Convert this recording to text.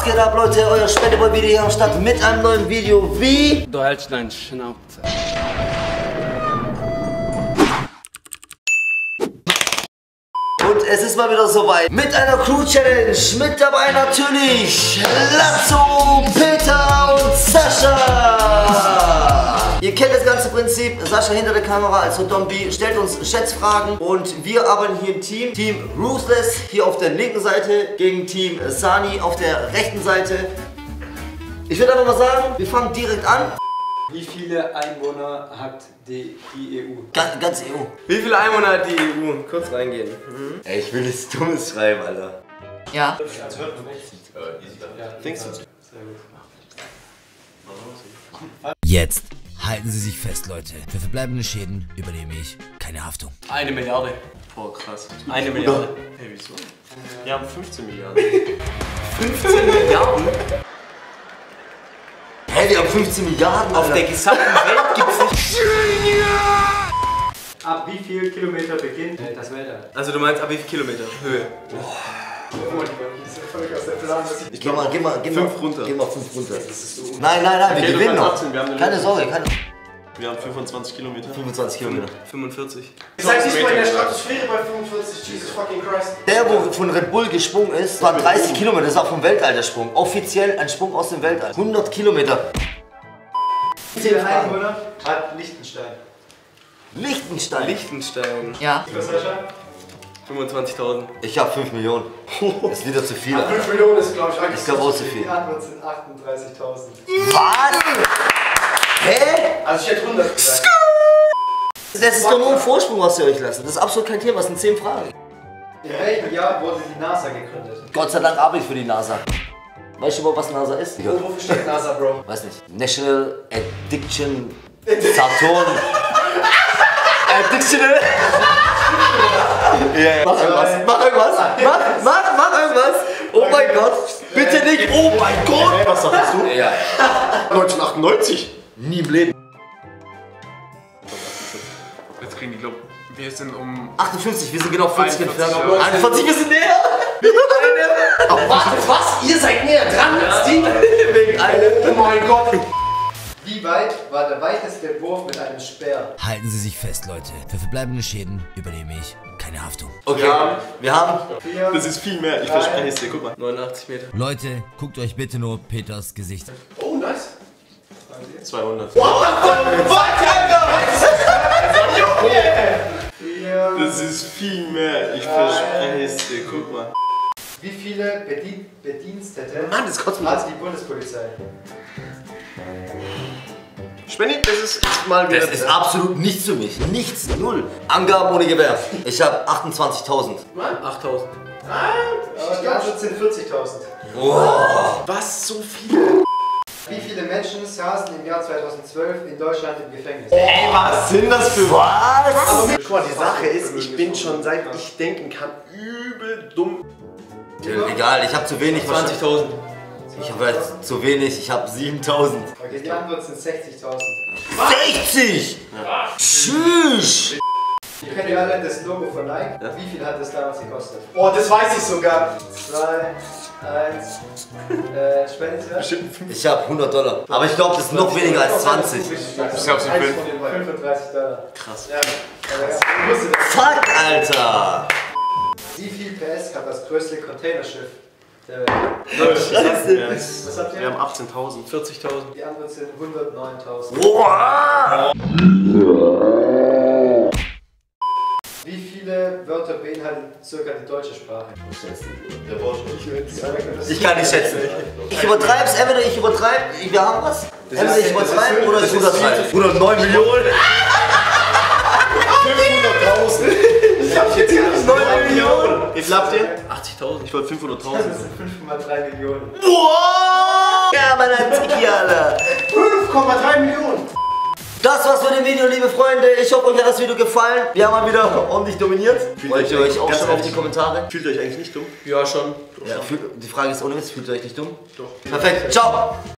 Was geht ab, Leute? Euer Spendeboy-Video hier am Start mit einem neuen Video wie... Du hältst deine Schnauze. Und es ist mal wieder soweit mit einer Crew-Challenge. Mit dabei natürlich Lazzo, Peter und Sascha. Ihr kennt das ganze Prinzip. Sascha hinter der Kamera als Dombi stellt uns Schätzfragen und wir arbeiten hier im Team. Team Ruthless hier auf der linken Seite gegen Team Sani auf der rechten Seite. Ich würde einfach mal sagen, wir fangen direkt an. Wie viele Einwohner hat die EU? Ganz EU. Wie viele Einwohner hat die EU? Kurz reingehen. Ey, ich will nichts Dummes schreiben, Alter. Ja. Jetzt halten Sie sich fest, Leute. Für verbleibende Schäden übernehme ich keine Haftung. 1 Milliarde. Boah, krass. 1 Milliarde. Hey, wieso? Wir haben 15 Milliarden. 15 Milliarden? Hey, wir haben 15 Milliarden, Auf der gesamten Welt gibt es nicht. Ab wie viel Kilometer beginnt das Weltall? Also du meinst ab wie viel Kilometer? Höhe? Ich geh mal 5 runter. Geh mal 5 runter. Nein, wir Okay, gewinnen noch. 18, wir haben eine Keine Lösung. Sorge, Wir haben 25 Kilometer. 25 Kilometer. 45. Ihr seid nicht mal in der Stratosphäre bei 45, Jesus fucking Christ. Der, wo von Red Bull gesprungen ist, war 30 Kilometer. Das ist auch vom Weltall der Sprung. Offiziell ein Sprung aus dem Weltall. 100 Kilometer. Wie viele Einwohner hat Liechtenstein? Liechtenstein. Liechtenstein. Ja. Was, Sascha? 25.000. Ich hab 5 Millionen. Das ist wieder zu viel. 5 Millionen ist, glaube ich, eigentlich. Ich glaube auch zu viel. Die Antwort sind 38.000. Was? Hä? Also ich hätte 100 gesagt. Das ist doch nur ein Vorsprung, was ihr euch lasst. Das ist absolut kein Thema. Das sind 10 Fragen. In welchem Jahr wurde die NASA gegründet? Gott sei Dank arbeite ich für die NASA. Weißt du überhaupt, was NASA ist? Ja. Wofür steht NASA, Bro? Weiß nicht. National Addiction Saturn. Addiction. Ja. Mach irgendwas. Mach irgendwas. Mach irgendwas. Oh mein Gott. Bitte nicht. Oh mein Gott. Was sagst du? Ja. 1998. Nie im Leben. Jetzt kriegen die, glaub wir sind um 58, wir sind genau 40 entfernt. 41, 41, wir sind näher. Wegen einem. Oh, warte, was? Ihr seid näher dran als die? Wegen einem. Oh mein Gott. Wie weit war der weiteste Wurf mit einem Speer? Halten Sie sich fest, Leute. Für verbleibende Schäden übernehme ich keine Haftung. Okay, wir haben. 4. Das ist viel mehr, ich verspreche es dir. Guck mal. 89 Meter. Leute, guckt euch bitte nur Peters Gesicht an. Oh, nice. 200. Das ist viel mehr, ich verspreche es dir. Guck mal. Wie viele Bedienstete Mann, das kotzt mich hat die Bundespolizei? Spendi, das ist mal wieder. Das ist absolut nichts für mich. Nichts, null. Angaben ohne Gewähr. Ich habe 28.000. 8000. Aber die Antwort sind 40.000. Was? So viele? Wie viele Menschen saßen im Jahr 2012 in Deutschland im Gefängnis? Ey, was sind das für Was? Guck mal, die Sache ist, ich bin schon seit ich denken kann übel dumm. Egal, ich habe zu wenig. 20.000. Ich habe halt zu wenig, ich habe 7.000. Okay, die Antwort sind 60.000. 60! Tschüss! Ihr kennt ja alle das Logo von Nike. Wie viel hat das damals gekostet? Oh, das weiß ich sogar. 2, 1, spendet ihr? Ich habe $100. Aber ich glaube, das ist noch weniger als 20. Ich hab's im Bild. 35 $. Krass. Ja, ich wusste das. Fuck, Alter! Wie viel PS hat das größte Containerschiff der Welt? Scheiße! Was habt Wir ihr? haben 18.000. 40.000. Die Antwort sind 109.000. Boah! Wie viele Wörter beinhaltet circa die deutsche Sprache? Ich kann nicht schätzen. Ich übertreib's, entweder ich übertreibe, wir haben was. Entweder ich übertreibe oder ich untertreibe. 109 Millionen. 500.000. Ich hab jetzt 9 Millionen. Wie viel habt ihr? 80.000. Ich wollte 500.000. Das sind 5,3 Millionen. Boah! Ja, mein Antiki, Alter. 5,3 Millionen! Das war's mit dem Video, liebe Freunde. Ich hoffe, euch hat das Video gefallen. Wir haben mal wieder ordentlich dominiert. Freut ihr euch auch ganz schon auf die ehrlich, Kommentare? Fühlt ihr euch eigentlich nicht dumm? Ja, schon. Ja, die Frage ist ohne Witz, fühlt ihr euch nicht dumm? Doch. Perfekt, ciao!